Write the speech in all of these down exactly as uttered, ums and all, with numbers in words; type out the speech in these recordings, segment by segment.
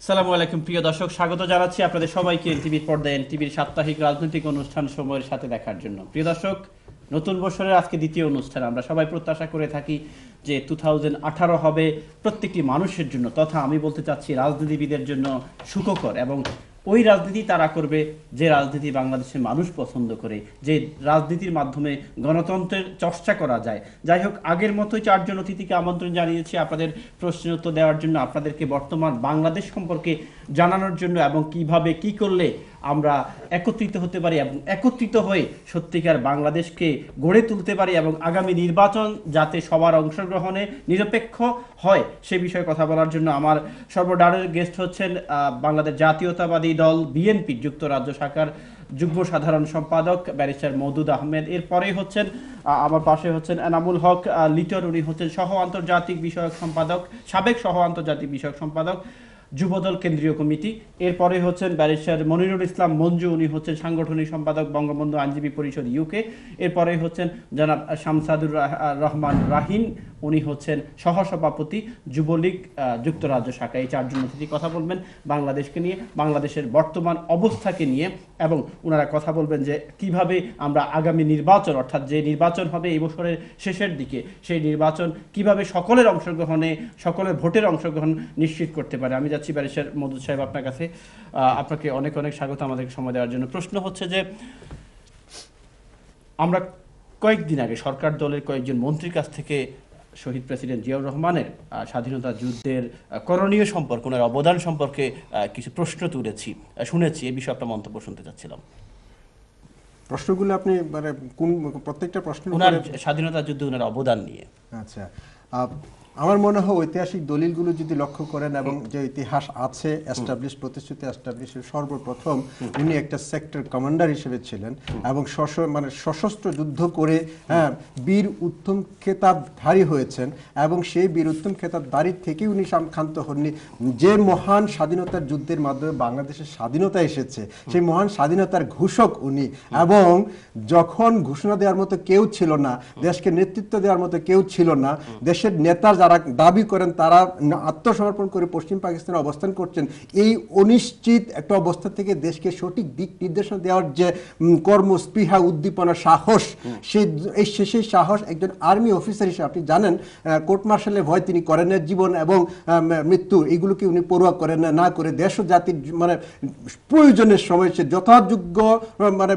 আসসালামু আলাইকুম প্রিয় দর্শক, স্বাগত জানাচ্ছি আপনাদের সবাইকে এনটিভির পর্দায় এনটিভির সাপ্তাহিক রাজনৈতিক অনুষ্ঠান সময়ের সাথে দেখার জন্য। প্রিয় দর্শক, নতুন বছরের আজকে দ্বিতীয় অনুষ্ঠান। আমরা সবাই প্রত্যাশা করে থাকি যে টু থাউজেন্ড আঠারো হবে প্রত্যেকটি মানুষের জন্য, তথা আমি বলতে চাচ্ছি রাজনীতিবিদের জন্য সুখকর, এবং ওই রাজনীতি তারা করবে যে রাজনীতি বাংলাদেশের মানুষ পছন্দ করে, যে রাজনীতির মাধ্যমে গণতন্ত্রের চর্চা করা যায়। যাই হোক, আগের মতোই চারজন অতিথিকে আমন্ত্রণ জানিয়েছি আপনাদের প্রশ্নের উত্তর দেওয়ার জন্য, আপনাদেরকে বর্তমান বাংলাদেশ সম্পর্কে জানানোর জন্য, এবং কিভাবে কি করলে আমরা একত্রিত হতে পারি এবং একত্রিত হয়ে সত্যিকার বাংলাদেশকে গড়ে তুলতে পারি, এবং আগামী নির্বাচন যাতে সবার অংশগ্রহণে নিরপেক্ষ হয় সে বিষয়ে কথা বলার জন্য আমার সর্বডারের গেস্ট হচ্ছেন বাংলাদেশ জাতীয়তাবাদী দল বিএনপির যুক্তরাজ্য শাখার যুগ্ম সাধারণ সম্পাদক ব্যারিস্টার মওদুদ আহমেদ। এরপরেই হচ্ছেন আমার পাশে হচ্ছেন এনামুল হক লিটন, উনি হচ্ছেন সহ আন্তর্জাতিক বিষয়ক সম্পাদক, সাবেক সহ আন্তর্জাতিক বিষয়ক সম্পাদক যুবদল কেন্দ্রীয় কমিটি। এরপরে হচ্ছেন ব্যারিস্টার মনিরুল ইসলাম মঞ্জু, উনি হচ্ছেন সাংগঠনিক সম্পাদক বঙ্গবন্ধু আইনজীবী পরিষদ ইউকে। এরপরে হচ্ছেন জনাব শামসাদুর রহমান রাহিন, উনি হচ্ছেন সহসভাপতি যুবলীগ যুক্তরাজ্য শাখা। এই চারজন অতিথি কথা বলবেন বাংলাদেশকে নিয়ে, বাংলাদেশের বর্তমান অবস্থাকে নিয়ে, এবং ওনারা কথা বলবেন যে কিভাবে আমরা আগামী নির্বাচন, অর্থাৎ যে নির্বাচন হবে এই বছরের শেষের দিকে, সেই নির্বাচন কিভাবে সকলের অংশগ্রহণে, সকলের ভোটের অংশগ্রহণ নিশ্চিত করতে পারে। আমি যাচ্ছি ব্যারিস্টার মওদুদ সাহেব আপনার কাছে। আপনাকে অনেক অনেক স্বাগত আমাদেরকে সময় দেওয়ার জন্য। প্রশ্ন হচ্ছে যে আমরা কয়েকদিন আগে সরকার দলের কয়েকজন মন্ত্রীর কাছ থেকে শহীদ প্রেসিডেন্ট জিয়াউর রহমানের স্বাধীনতা যুদ্ধের করণীয় সম্পর্কে, ওনার অবদান সম্পর্কে কিছু প্রশ্ন তুলেছি, শুনেছি। এই বিষয়ে আপনার মন্তব্য শুনতে চাচ্ছিলাম। প্রশ্নগুলো আপনি মানে কোন প্রত্যেকটা প্রশ্ন ওনার স্বাধীনতা যুদ্ধে ওনার অবদান নিয়ে। আচ্ছা, আমার মনে হয় ঐতিহাসিক দলিলগুলো যদি লক্ষ্য করেন এবং যে ইতিহাস আছে এস্টাবলিশ প্রতিষ্ঠিত এস্টাবলিশের, সর্বপ্রথম উনি একটা সেক্টর কমান্ডার হিসেবে ছিলেন এবং মানে সশস্ত্র যুদ্ধ করে হ্যাঁ বীর উত্তম খেতাবধারী হয়েছেন, এবং সেই বীর উত্তম খেতাবধারী থেকে উনি ক্ষান্ত হননি। যে মহান স্বাধীনতার যুদ্ধের মাধ্যমে বাংলাদেশের স্বাধীনতা এসেছে, সেই মহান স্বাধীনতার ঘোষক উনি, এবং যখন ঘোষণা দেওয়ার মতো কেউ ছিল না, দেশকে নেতৃত্ব দেওয়ার মতো কেউ ছিল না, দেশের নেতা যারা দাবি করেন তারা আত্মসমর্পণ করে পশ্চিম পাকিস্তানে অবস্থান করছেন, এই অনিশ্চিত একটা অবস্থা থেকে দেশকে সঠিক দিক নির্দেশনা দেওয়ার যে কর্ম, স্পৃহা, উদ্দীপনা, সাহস, সেই সেই সাহস একজন আর্মি অফিসার হিসেবে, আপনি জানেন কোর্ট মার্শালের ভয় তিনি করেন না, জীবন এবং মৃত্যু এইগুলোকে উনি পরোয়া করেন না, না করে দেশ ও জাতির মানে প্রয়োজনের সময় সে যথাযোগ্য মানে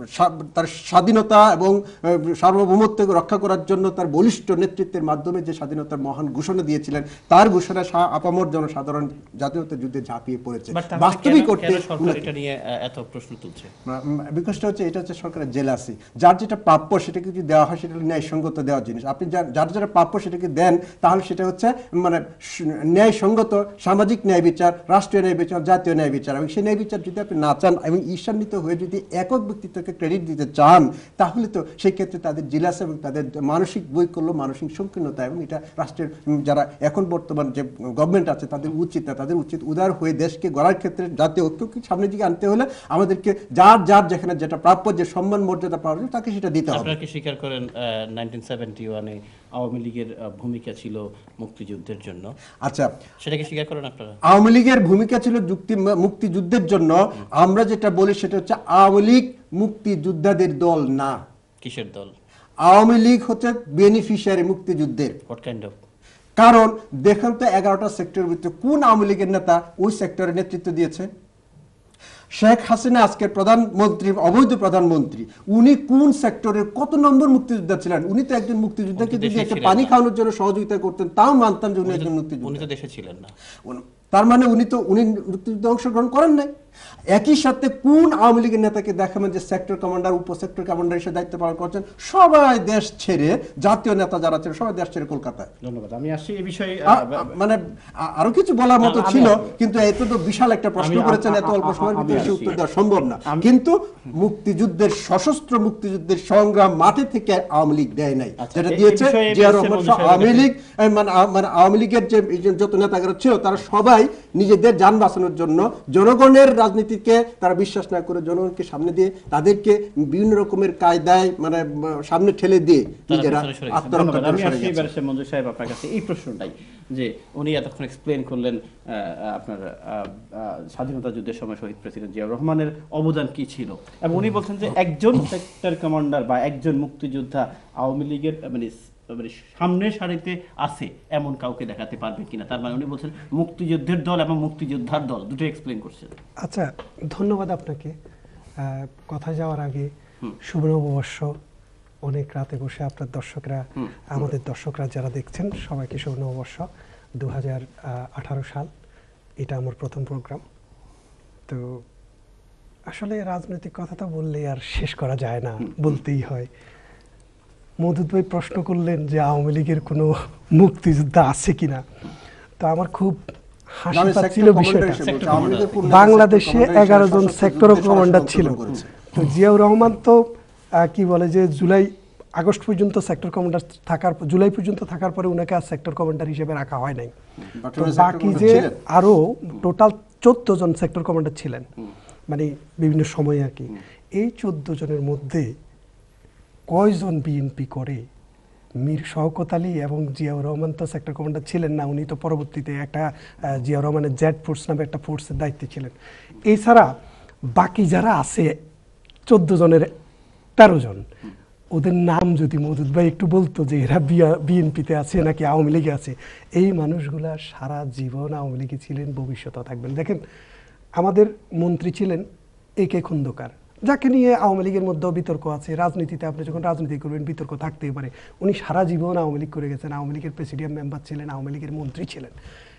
তার স্বাধীনতা এবং সার্বভৌমত্ব রক্ষা করার জন্য তার বলিষ্ঠ নেতৃত্বের মাধ্যমে যে স্বাধীনতার মহান ঘোষণা দিয়েছিলেন, তার ঘোষণা আপামর জনসাধারণ জাতীয়তা যুদ্ধে ঝাঁপিয়ে পড়েছে। বাস্তবিক করতে এটা নিয়ে এত প্রশ্ন তুলছে বিকজটা হচ্ছে এটা হচ্ছে সরকারের জেলাসি। যার যেটা প্রাপ্য সেটাকে যদি দেওয়া হয় সেটা ন্যায়সঙ্গত দেওয়ার জিনিস। আপনি যার যেটা প্রাপ্য সেটাকে দেন, তাহলে সেটা হচ্ছে মানে ন্যায়সঙ্গত সামাজিক ন্যায় বিচার, রাষ্ট্রীয় ন্যায় বিচার, জাতীয় ন্যায় বিচার। এবং সেই ন্যায় বিচার যদি আপনি না চান এবং ঈর্ষান্বিত হয়ে যদি একক ব্যক্তিত্বকে ক্রেডিট দিতে চান, তাহলে তো সেই ক্ষেত্রে তাদের জেলাসি এবং তাদের মানসিক বৈকল্য, মানসিক সংকীর্ণতা, এবং এটা রাষ্ট্রের যারা এখন বর্তমান যে গভর্নমেন্ট আছে তাদের উচিত না, তাদের উচিত উদার হয়ে দেশকে গড়ার ক্ষেত্রে জাতীয় ঐক্যকে সামনের দিকে আনতে হলে আমাদেরকে যার যার যেখানে যেটা প্রাপ্য, যে সম্মান মর্যাদা পাওয়া যায় তাকে সেটা দিতে হবে। আপনারা কি স্বীকার করেন নাইনটিন সেভেন্টি ওয়ানে আওয়ামী লীগের ভূমিকা ছিল মুক্তিযুদ্ধের জন্য? আচ্ছা, সেটাকে স্বীকার করেন আপনারা? আওয়ামী লীগের ভূমিকা ছিল যুক্তি মুক্তিযুদ্ধের জন্য। আমরা যেটা বলি সেটা হচ্ছে আওয়ামী লীগ মুক্তিযোদ্ধাদের দল না। কিসের দল? আওয়ামী লীগ হচ্ছে বেনিফিশিয়ারি মুক্তিযুদ্ধের। What kind of? কারণ দেখেন তো এগারোটা সেক্টরের ভিতরে কোন আওয়ামী লীগের নেতা ওই সেক্টরে নেতৃত্ব দিয়েছে? শেখ হাসিনা আজকের প্রধানমন্ত্রী, অবৈধ প্রধানমন্ত্রী, উনি কোন সেক্টরের কত নম্বর মুক্তিযোদ্ধা ছিলেন? উনি তো একজন মুক্তিযোদ্ধাকে যদি একটা পানি খাওয়ানোর জন্য সহযোগিতা করতেন তাও মানতাম যে উনি একজন মুক্তিযোদ্ধা। উনি তো দেশে ছিলেন না। তার মানে উনি তো উনি মুক্তিযুদ্ধে অংশগ্রহণ করেন নাই। একই সাথে কোন আওয়ামী লীগের নেতাকে দেখাবেন যে সেক্টর কমান্ডার, উপ সেক্টর কমান্ডার হিসেবে দায়িত্ব পালন করছেন? সবাই দেশ ছেড়ে, জাতীয় নেতা যারা ছিল সবাই দেশ ছেড়ে কলকাতায়। ধন্যবাদ। আমি আসছি এই বিষয়ে, মানে আরো কিছু বলার মতো ছিল, কিন্তু এত তো বিশাল একটা প্রশ্ন করেছেন, এত অল্প সময়ের ভিতরে সে উত্তর দেওয়া সম্ভব না। কিন্তু মুক্তিযুদ্ধের, সশস্ত্র মুক্তিযুদ্ধের সংগ্রাম মাঠে থেকে আওয়ামী লীগ দেয় নাই, যেটা দিয়েছে জিয়া রহমান। আওয়ামী লীগ মানে আওয়ামী লীগের যে যত নেতাগণ ছিল তারা সবাই নিজেদের যান বাঁচানোর জন্য, জনগণের রাজনীতিকে তারা বিশ্বাস না করে জনগণকে সামনে দিয়ে তাদেরকে বিভিন্ন রকমের কায়দায় মানে সামনে ঠেলে দিয়ে নিজেরা আত্মরক্ষা করে সরে গেছে। মঞ্জুর সাহেব আপনার কাছে এই প্রশ্নটাই যে উনি এতক্ষণ এক্সপ্লেন করলেন আপনার স্বাধীনতা যুদ্ধের সময় শহীদ প্রেসিডেন্ট জিয়াউর রহমানের অবদান কি ছিল, এবং উনি বলছেন যে একজন সেক্টর কমান্ডার বা একজন মুক্তিযোদ্ধা আওয়ামী লীগের মানে মানে সামনের সারিতে আছে এমন কাউকে দেখাতে পারবে কিনা। তার মানে উনি বলছেন মুক্তিযুদ্ধের দল এবং মুক্তিযোদ্ধার দল দুটো এক্সপ্লেন করছেন। আচ্ছা, ধন্যবাদ আপনাকে। কথা যাওয়ার আগে শুভ নববর্ষ। অনেক রাতে বসে আপনার দর্শকরা, আমাদের দর্শকরা যারা দেখছেন সবাইকে শুভ নববর্ষ। দু হাজার আঠারো সাল, এটা আমার প্রথম প্রোগ্রাম। তো আসলে রাজনৈতিক কথা তো বললে আর শেষ করা যায় না, বলতেই হয়। মওদুদ ভাই প্রশ্ন করলেন যে আওয়ামী লীগের কোনো মুক্তিযোদ্ধা আছে কিনা, তো আমার খুব হাসি পাচ্ছিল বিষয়টা। বাংলাদেশে এগারো জন সেক্টর কমান্ডার ছিল, তো জিয়াউর রহমান তো কি বলে যে জুলাই আগস্ট পর্যন্ত সেক্টর কমান্ডার থাকার, জুলাই পর্যন্ত থাকার পরে ওনাকে আর সেক্টর কমান্ডার হিসেবে রাখা হয় নাই। তো বাকি যে আরো টোটাল চোদ্দ জন সেক্টর কমান্ডার ছিলেন, মানে বিভিন্ন সময়ে আর কি। এই চোদ্দ জনের মধ্যে কয়জন বিএনপি করে? মীর শওকত আলী এবং জিয়াউর রহমান তো সেক্টর কমান্ডার ছিলেন না, উনি তো পরবর্তীতে একটা জিয়াউর রহমানের জেড ফোর্স নামে একটা ফোর্সের দায়িত্বে ছিলেন। এছাড়া বাকি যারা আছে চোদ্দ জনের তেরো জন, ওদের নাম যদি মওদুদ ভাই একটু বলতো যে এরা বিএনপিতে আছে নাকি আওয়ামী লীগে আছে। এই মানুষগুলা সারা জীবন আওয়ামী লীগে ছিলেন, ভবিষ্যতেও থাকবেন। দেখেন, আমাদের মন্ত্রী ছিলেন এ কে খন্দকার, যাকে নিয়ে আওয়ামী লীগের মধ্যেও বিতর্ক আছে। রাজনীতিতে আপনি যখন রাজনীতি করবেন বিতর্ক থাকতেই পারে। উনি সারা জীবন আওয়ামী লীগ করে গেছেন, আওয়ামী লীগের প্রেসিডিয়াম মেম্বার ছিলেন, আওয়ামী লীগের মন্ত্রী ছিলেন।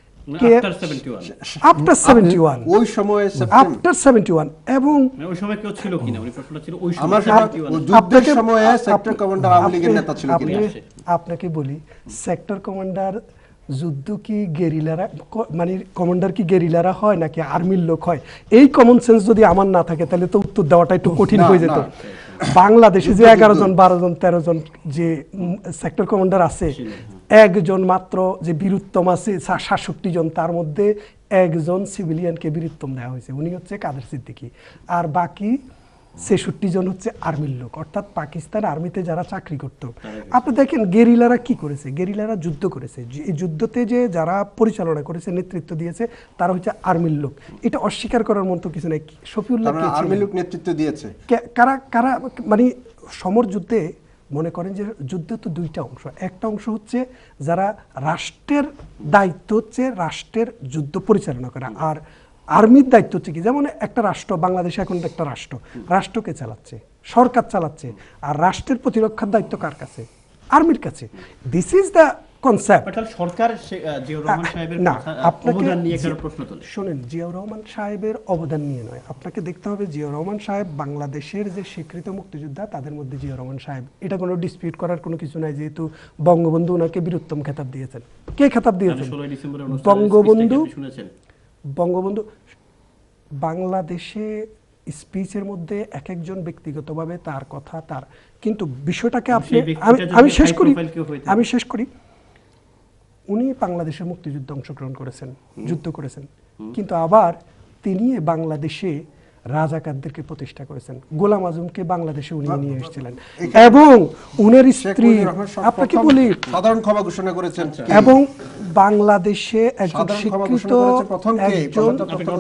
আফটার সেভেন্টি ওয়ান ওই সময় আফটার সেভেন্টি ওয়ান এবং ওই সময় কেউ ছিল কিনা, উনি প্রশ্নটা ছিল ওই সময় যুদ্ধের সময় সেক্টর কমান্ডার আওয়ামী লীগের নেতা ছিল কিনা। আপনাকে বলি, সেক্টর কমান্ডার যুদ্ধ কি গেরিলারা, মানে কমান্ডার কি গেরিলারা হয় নাকি আর্মির লোক হয়? এই কমন সেন্স যদি আমার না থাকে তাহলে তো উত্তর দেওয়াটা একটু কঠিন হয়ে যেত। বাংলাদেশে যে এগারো জন বারো জন তেরো জন যে সেক্টর কমান্ডার আছে, একজন মাত্র যে বীরুত্তম আছে সাতষট্টি জন, তার মধ্যে একজন সিভিলিয়ানকে বীরুত্তম দেওয়া হয়েছে, উনি হচ্ছে কাদের সিদ্দিকী। আর বাকি ছেষট্টি জন হচ্ছে আর্মির লোক, অর্থাৎ পাকিস্তান আর্মিতে যারা চাকরি করত। আপনি দেখেন গেরিলারা কি করেছে, গেরিলারা যুদ্ধ করেছে। এই যুদ্ধতে যে যারা পরিচালনা করেছে, নেতৃত্ব দিয়েছে, তারা হচ্ছে আর্মির লোক। এটা অস্বীকার করার মতো কিছু নেই। শফিউল্লাহ আর্মির লোক নেতৃত্ব দিয়েছে। কারা কারা মানে সমর যুদ্ধে মনে করেন যে যুদ্ধে তো দুইটা অংশ। একটা অংশ হচ্ছে যারা রাষ্ট্রের দায়িত্ব হচ্ছে রাষ্ট্রের যুদ্ধ পরিচালনা করা, আর আর্মির দায়িত্ব হচ্ছে কি, যেমন একটা রাষ্ট্র, বাংলাদেশ এখন একটা রাষ্ট্র, রাষ্ট্রকে চালাচ্ছে, সরকার চালাচ্ছে, আর রাষ্ট্রের প্রতিরক্ষার দায়িত্ব কার কাছে? আর্মির কাছে। This is the concept. সরকার জিয়াউর রহমান সাহেবের অবদান নিয়ে একটা প্রশ্ন তোলে। শুনেন, জিয়াউর রহমান সাহেবের অবদান নিয়ে নয়, আপনাকে দেখতে হবে জিয়াউর রহমান সাহেব বাংলাদেশের যে স্বীকৃত মুক্তিযোদ্ধা তাদের মধ্যে জিয়াউর রহমান সাহেব, এটা কোনো ডিসপিউট করার কোনো কিছু নাই। যেহেতু বঙ্গবন্ধু ওনাকে বীরুত্তম খেতাব দিয়েছেন। কে খেতাব দিয়েছেন? বঙ্গবন্ধু। বঙ্গবন্ধু বাংলাদেশে স্পিচের মধ্যে এক একজন ব্যক্তিগতভাবে তার কথা, তার কিন্তু বিষয়টাকে আপনি আমি শেষ করি আমি শেষ করি উনি বাংলাদেশের মুক্তিযুদ্ধে অংশগ্রহণ করেছেন, যুদ্ধ করেছেন, কিন্তু আবার তিনি বাংলাদেশে রাজাকারদেরকে প্রতিষ্ঠা করেছেন। গোলাম আজমকে বাংলাদেশে উনি নিয়ে এসেছিলেন এবং উনার স্ত্রী, আপনাকে বলি, সাধারণ ক্ষমা ঘোষণা করেছেন এবং বাংলাদেশে একজন স্বীকৃত একজন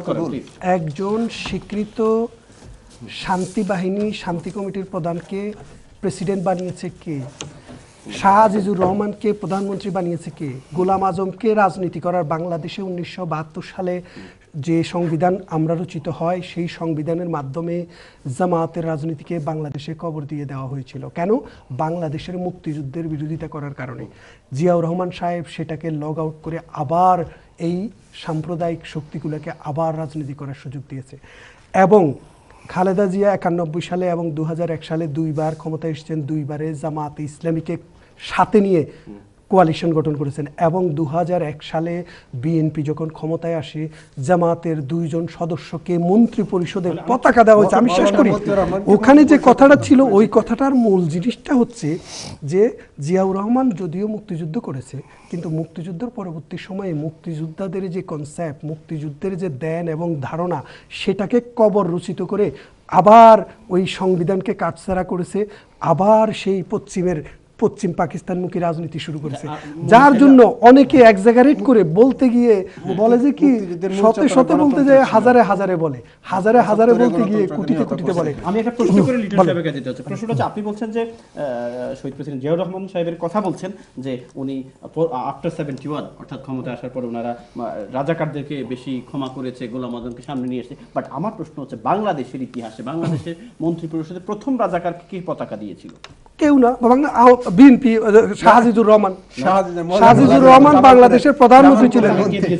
একজন স্বীকৃত শান্তি বাহিনী, শান্তি কমিটির প্রধানকে প্রেসিডেন্ট বানিয়েছে কে? শাহ আজিজুর রহমানকে প্রধানমন্ত্রী বানিয়েছে কে? গোলাম আজমকে রাজনীতি করার, বাংলাদেশে উনিশশো বাহাত্তর সালে যে সংবিধান আমরা রচিত হয়, সেই সংবিধানের মাধ্যমে জামায়াতের রাজনীতিকে বাংলাদেশে কবর দিয়ে দেওয়া হয়েছিল। কেন? বাংলাদেশের মুক্তিযুদ্ধের বিরোধিতা করার কারণে। জিয়াউর রহমান সাহেব সেটাকে লগ আউট করে আবার এই সাম্প্রদায়িক শক্তিগুলোকে আবার রাজনীতি করার সুযোগ দিয়েছে। এবং খালেদা জিয়া একানব্বই সালে এবং দু হাজার এক সালে দুইবার ক্ষমতায় এসেছেন, দুইবারে জামায়াতে ইসলামীকে সাথে নিয়ে কোয়ালিশন গঠন করেছেন এবং দু হাজার এক সালে বিএনপি যখন ক্ষমতায় আসে জামাতের দুইজন সদস্যকে মন্ত্রী পরিষদের পতাকা দেওয়া হয়েছে। আমি শেষ করি, ওখানে যে কথাটা ছিল ওই কথাটার মূল জিনিসটা হচ্ছে যে জিয়াউর রহমান যদিও মুক্তিযুদ্ধ করেছে, কিন্তু মুক্তিযুদ্ধের পরবর্তী সময়ে মুক্তিযোদ্ধাদের যে কনসেপ্ট, মুক্তিযুদ্ধের যে ধ্যান এবং ধারণা, সেটাকে কবর রচিত করে আবার ওই সংবিধানকে কাটছাড়া করেছে, আবার সেই পশ্চিমের পশ্চিম পাকিস্তানমুখী রাজনীতি শুরু করেছে, যার জন্য অনেকে এক্সাগারেট করে বলতে গিয়ে বলে যে কি শতে শতে বলতে যায় হাজারে হাজারে বলে, হাজারে হাজারে বলতে গিয়ে কোটিতে কোটিতে বলে। আমি একটা প্রশ্ন করে লিটন সাহেবের কাছে যেতে হচ্ছে। প্রশ্নটা হচ্ছে, আপনি বলছেন যে শহীদ প্রেসিডেন্ট জিয়াউর রহমান সাহেবের কথা বলছেন যে উনি আফটার সেভেন্টি ওয়ান অর্থাৎ ক্ষমতায় আসার পরে ওনারা রাজাকারদেরকে বেশি ক্ষমা করেছে, গোলাম আজমকে সামনে নিয়ে এসেছে। বাট আমার প্রশ্ন হচ্ছে, বাংলাদেশের ইতিহাসে বাংলাদেশের মন্ত্রী পরিষদের প্রথম রাজাকার কি পতাকা দিয়েছিল? কেউ না, বিএনপি শাহজিজুর রহমান। শাহজিজুর রহমান বাংলাদেশের প্রধানমন্ত্রী ছিলেন।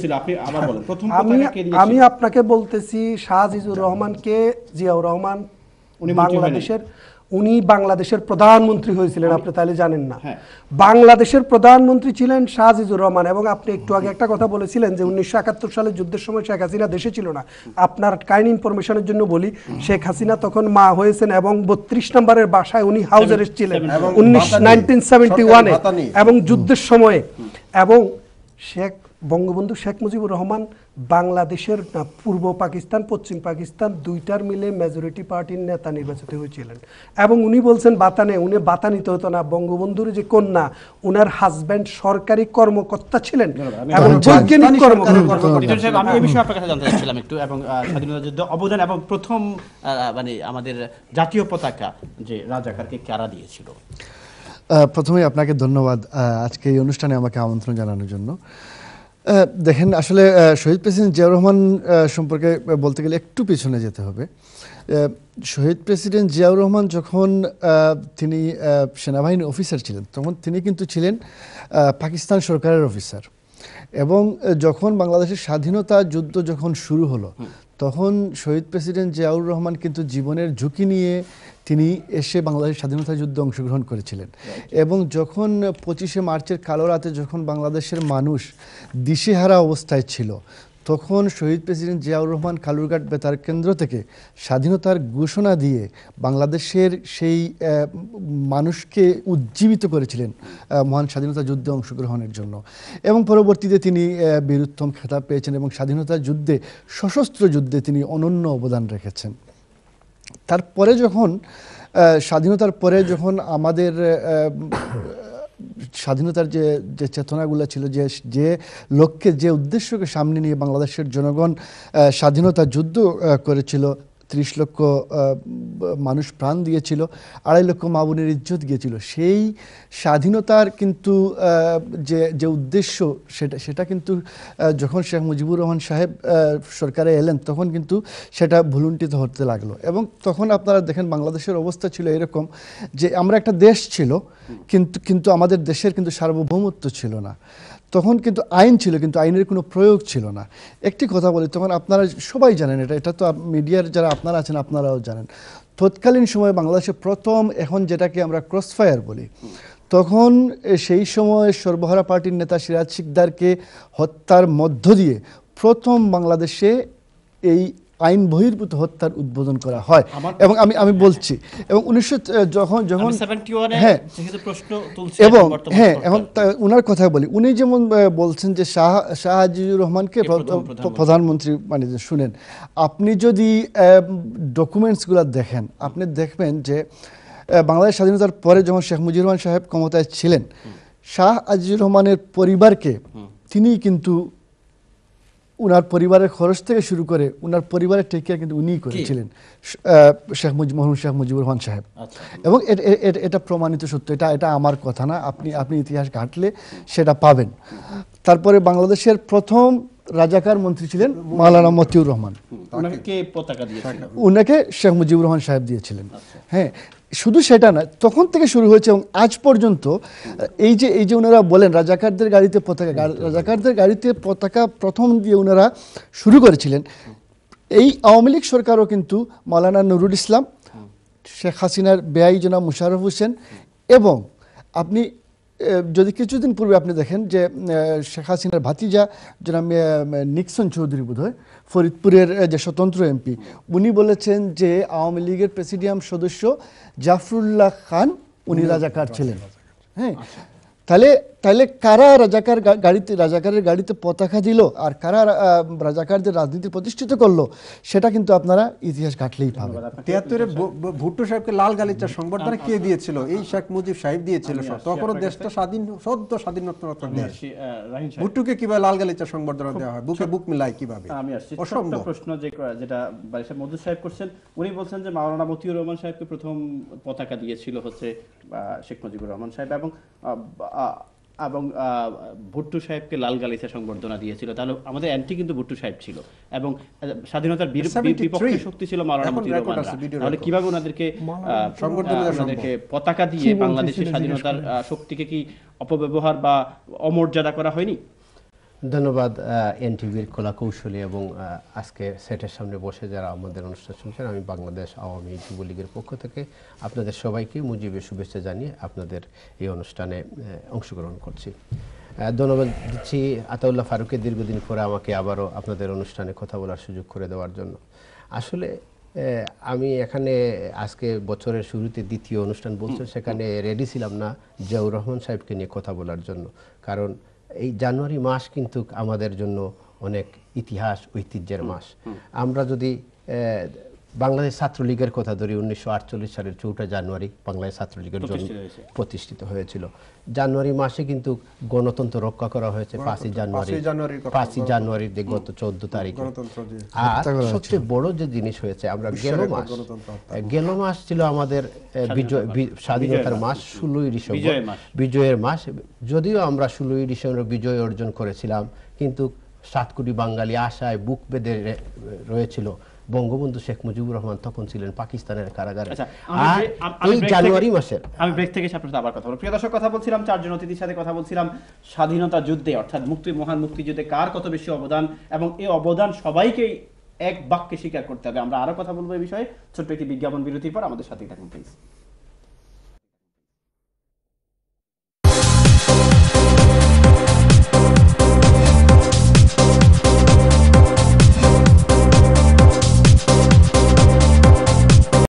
আমি আপনাকে বলতেছি, শাহজিজুর রহমানকে জিয়াউর রহমান বাংলাদেশের উনি বাংলাদেশের প্রধানমন্ত্রী হয়েছিলেন, আপনি তাহলে জানেন না। বাংলাদেশের প্রধানমন্ত্রী ছিলেন শাহজিজুর রহমান। এবং আপনি একটু আগে একটা কথা বলেছিলেন যে উনিশশো একাত্তর সালের যুদ্ধের সময় শেখ হাসিনা দেশে ছিল না। আপনার কাইন্ড ইনফরমেশনের জন্য বলি, শেখ হাসিনা তখন মা হয়েছেন এবং বত্রিশ নম্বরের বাসায় উনি হাউস অ্যারেস্ট ছিলেন নাইনটিন সেভেন্টি ওয়ানে এবং যুদ্ধের সময়ে। এবং শেখ বঙ্গবন্ধু শেখ মুজিবুর রহমান বাংলাদেশের পূর্ব পাকিস্তান পশ্চিম পাকিস্তান দুইটার মিলে মেজরিটি পার্টির নেতা নির্বাচিত হয়েছিলেন। এবং উনি বলছেন বাতানে, উনি বাতা নিতে হতো না। বঙ্গবন্ধুর যে কন্যা, উনার হাজব্যান্ড সরকারি কর্মকর্তা ছিলেন এবং বৈজ্ঞানিক কর্মকর্তা। আমি এই বিষয়ে আপনার কাছে জানতে চাচ্ছিলাম একটু, এবং স্বাধীনতা যুদ্ধ অবদান এবং প্রথম মানে আমাদের জাতীয় পতাকা যে রাজাকারকে কারা দিয়েছিল? প্রথমেই আপনাকে ধন্যবাদ আজকে এই অনুষ্ঠানে আমাকে আমন্ত্রণ জানানোর জন্য। দেখেন, আসলে শহীদ প্রেসিডেন্ট জিয়াউর রহমান সম্পর্কে বলতে গেলে একটু পিছনে যেতে হবে। শহীদ প্রেসিডেন্ট জিয়াউর রহমান যখন তিনি সেনাবাহিনী অফিসার ছিলেন, তখন তিনি কিন্তু ছিলেন পাকিস্তান সরকারের অফিসার। এবং যখন বাংলাদেশের স্বাধীনতা যুদ্ধ যখন শুরু হলো, তখন শহীদ প্রেসিডেন্ট জিয়াউর রহমান কিন্তু জীবনের ঝুঁকি নিয়ে তিনি এসে বাংলাদেশের স্বাধীনতা যুদ্ধে অংশগ্রহণ করেছিলেন। এবং যখন পঁচিশে মার্চের কালো রাতে যখন বাংলাদেশের মানুষ দিশেহারা অবস্থায় ছিল, তখন শহীদ প্রেসিডেন্ট জিয়াউর রহমান কালুরঘাট বেতার কেন্দ্র থেকে স্বাধীনতার ঘোষণা দিয়ে বাংলাদেশের সেই মানুষকে উজ্জীবিত করেছিলেন মহান স্বাধীনতা যুদ্ধে অংশগ্রহণের জন্য। এবং পরবর্তীতে তিনি বীরোত্তম খেতাব পেয়েছেন এবং স্বাধীনতা যুদ্ধে সশস্ত্র যুদ্ধে তিনি অনন্য অবদান রেখেছেন। তারপরে যখন স্বাধীনতার পরে যখন আমাদের স্বাধীনতার যে যে চেতনাগুলো ছিল, যে যে লক্ষ্যে যে উদ্দেশ্যকে সামনে নিয়ে বাংলাদেশের জনগণ স্বাধীনতা যুদ্ধ করেছিল, ত্রিশ লক্ষ মানুষ প্রাণ দিয়েছিল, আড়াই লক্ষ মা বোনের ইজ্জত গিয়েছিল, সেই স্বাধীনতার কিন্তু যে যে উদ্দেশ্য সেটা সেটা কিন্তু যখন শেখ মুজিবুর রহমান সাহেব সরকারে এলেন, তখন কিন্তু সেটা ভুলুণ্ঠিত হতে লাগলো। এবং তখন আপনারা দেখেন বাংলাদেশের অবস্থা ছিল এরকম যে আমরা একটা দেশ ছিল, কিন্তু কিন্তু আমাদের দেশের কিন্তু সার্বভৌমত্ব ছিল না। তখন কিন্তু আইন ছিল, কিন্তু আইনের কোনো প্রয়োগ ছিল না। একটি কথা বলি, তখন আপনারা সবাই জানেন, এটা এটা তো মিডিয়ার যারা আপনারা আছেন আপনারাও জানেন, তৎকালীন সময়ে বাংলাদেশে প্রথম, এখন যেটাকে আমরা ক্রসফায়ার বলি, তখন সেই সময় সর্বহারা পার্টির নেতা সিরাজ শিকদারকে হত্যার মধ্য দিয়ে প্রথম বাংলাদেশে এই আইন বহির্ভূত হত্যার উদ্বোধন করা হয়। এবং আমি আমি বলছি এবং উনিশশো যখন যখন হ্যাঁ এবং হ্যাঁ এখন উনার কথা বলি, উনি যেমন বলছেন যে শাহ শাহজিজুর রহমানকে প্রধানমন্ত্রী মানে শুনেন, আপনি যদি ডকুমেন্টসগুলো দেখেন, আপনি দেখবেন যে বাংলাদেশ স্বাধীনতার পরে যখন শেখ মুজিবুর রহমান সাহেব ক্ষমতায় ছিলেন, শাহ আজিজুর রহমানের পরিবারকে তিনি কিন্তু উনার পরিবারের খরচ থেকে শুরু করে উনার পরিবারের টেক কেয়ার কিন্তু উনিই করেছিলেন, শেখ মুজিব মরহুম শেখ মুজিবুর রহমান সাহেব। এবং এটা প্রমাণিত সত্য, এটা এটা আমার কথা না, আপনি আপনি ইতিহাস ঘাটলে সেটা পাবেন। তারপরে বাংলাদেশের প্রথম রাজাকার মন্ত্রী ছিলেন মাওলানা মতিউর রহমান, উনাকে শেখ মুজিবুর রহমান সাহেব দিয়েছিলেন। হ্যাঁ, শুধু সেটা না, তখন থেকে শুরু হয়েছে এবং আজ পর্যন্ত এই যে এই যে ওনারা বলেন রাজাকারদের গাড়িতে পতাকা, রাজাকারদের গাড়িতে পতাকা প্রথম দিয়ে ওনারা শুরু করেছিলেন। এই আওয়ামী লীগ সরকারও কিন্তু মাওলানা নুরুল ইসলাম, শেখ হাসিনার বেয়াই জনাব মুশাররফ হোসেন এবং আপনি যদি কিছুদিন পূর্বে আপনি দেখেন যে শেখ হাসিনার ভাতিজা যেটা নিক্সন চৌধুরী বোধহয় ফরিদপুরের যে স্বতন্ত্র এমপি, উনি বলেছেন যে আওয়ামী লীগের প্রেসিডিয়াম সদস্য জাফরুল্লাহ খান উনি রাজাকার ছিলেন। হ্যাঁ, তাহলে তাহলে কারা রাজাকার গাড়িতে রাজাকারের গাড়িতে পতাকা দিল আর কারা রাজাকারদের রাজনীতি প্রতিষ্ঠিত করলো সেটা কিন্তু আপনারা ইতিহাস ঘাটলেই পাবেন। তিয়াত্তরে ভুট্টো সাহেবকে লাল গালিচা সংবর্ধনা কে দিয়েছিল? এই শেখ মুজিব সাহেব দিয়েছিল। তখন দেশটা স্বাধীন, সদ্য স্বাধীনতা দেশ। ভুট্টোকে কিভাবে লাল গালিচা সংবর্ধনা দেওয়া হয়? বুকে বুক মিলাই কিভাবে? আমি আসছি অসম্ভব প্রশ্ন যে যেটা বারিশাহ মজুদ সাহেব করছেন। উনি বলছেন যে মাওলানা মতিউর রহমান সাহেবকে প্রথম পতাকা দিয়েছিল হচ্ছে শেখ মুজিবুর রহমান সাহেব এবং এবং ভুট্টো সাহেবকে লাল গালিচা সংবর্ধনা দিয়েছিল। তাহলে আমাদের অ্যান্টি কিন্তু ভুট্টো সাহেব ছিল এবং স্বাধীনতার বিপক্ষে শক্তি ছিল মাওলানা মতিউর রহমান। তাহলে কিভাবে ওনাদেরকে ওনাদেরকে পতাকা দিয়ে বাংলাদেশের স্বাধীনতার শক্তিকে কি অপব্যবহার বা অমর্যাদা করা হয়নি? ধন্যবাদ এনটিভির কলা কৌশলী এবং আজকে সেটের সামনে বসে যারা আমাদের অনুষ্ঠান শুনছেন। আমি বাংলাদেশ আওয়ামী যুবলীগের পক্ষ থেকে আপনাদের সবাইকে মুজিবের শুভেচ্ছা জানিয়ে আপনাদের এই অনুষ্ঠানে অংশগ্রহণ করছি। ধন্যবাদ দিচ্ছি আতাউল্লাহ ফারুককে দীর্ঘদিন পরে আমাকে আবারও আপনাদের অনুষ্ঠানে কথা বলার সুযোগ করে দেওয়ার জন্য। আসলে আমি এখানে আজকে বছরের শুরুতে দ্বিতীয় অনুষ্ঠান বলছেন, সেখানে রেডি ছিলাম না জিয়াউর রহমান সাহেবকে নিয়ে কথা বলার জন্য, কারণ এই জানুয়ারি মাস কিন্তু আমাদের জন্য অনেক ইতিহাস ঐতিহ্যের মাস। আমরা যদি বাংলাদেশ ছাত্রলীগের কথা ধরি, উনিশশো আটচল্লিশ সালের চৌঠা জানুয়ারি বাংলাদেশ ছাত্রলীগের জন্য প্রতিষ্ঠিত হয়েছিল। জানুয়ারি মাসে কিন্তু গণতন্ত্র রক্ষা করা হয়েছে পাঁচই জানুয়ারি পাঁচই জানুয়ারির গত চোদ্দ তারিখে। আর সবচেয়ে বড় যে জিনিস হয়েছে, আমরা গেল মাস গেল মাস ছিল আমাদের বিজয় স্বাধীনতার মাস, ষোলোই ডিসেম্বর বিজয়ের মাস। যদিও আমরা ষোলোই ডিসেম্বর বিজয় অর্জন করেছিলাম, কিন্তু সাত কোটি বাঙালি আশায় বুক বেঁধে রয়েছিল। বঙ্গবন্ধু শেখ মুজিবুর রহমান তখন ছিলেন পাকিস্তানের কারাগারে। এই জানুয়ারি মাসের আমি ব্রেক থেকে আপনার সাথে আবার কথা বলবো। প্রিয় দর্শক, কথা বলছিলাম চারজন অতিথির সাথে কথা বলছিলাম স্বাধীনতা যুদ্ধে, অর্থাৎ মুক্তি মহান মুক্তিযুদ্ধে কার কত বেশি অবদান, এবং এই অবদান সবাইকেই এক বাক্যে স্বীকার করতে হবে। আমরা আরো কথা বলবো এই বিষয়ে ছোট্ট একটি বিজ্ঞাপন বিরতির পর। আমাদের সাথেই থাকুন প্লিজ।